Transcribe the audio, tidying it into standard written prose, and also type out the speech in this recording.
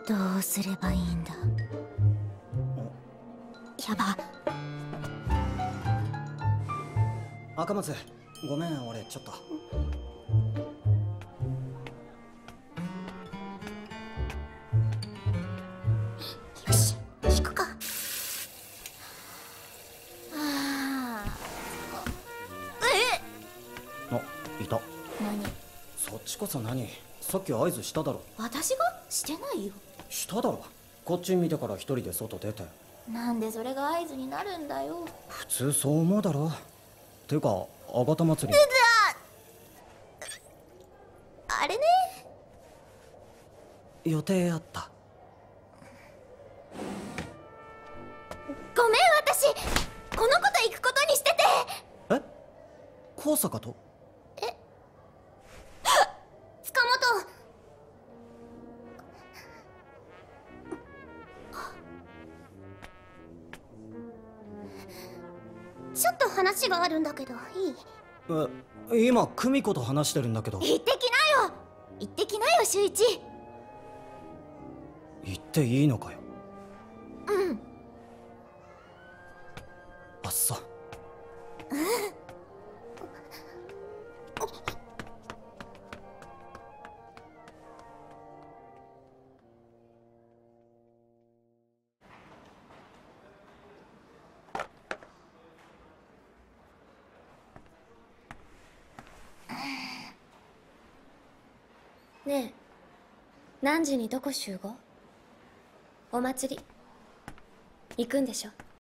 どうすればいいんだ。やば。 赤松、ごめん、俺ちょっと。 よし、引くか。あいた。 何？ そっちこそ何？さっき合図しただろ。 私がしてないよ。 しただろ。こっち見てから一人で外出て。 なんでそれが合図になるんだよ。 普通そう思うだろ。ていうか、あがた祭り。 あれね。 予定あった。 ごめん、私この子と行くことにしてて。 え？高坂と？ 塚本。ちょっと話があるんだけどいい？ 今久美子と話してるんだけど。 行ってきなよ。行ってきなよ、秀一。 行っていいのかよ。 うん。 あっさ。 ねえ、何時にどこ集合？お祭り行くんでしょ？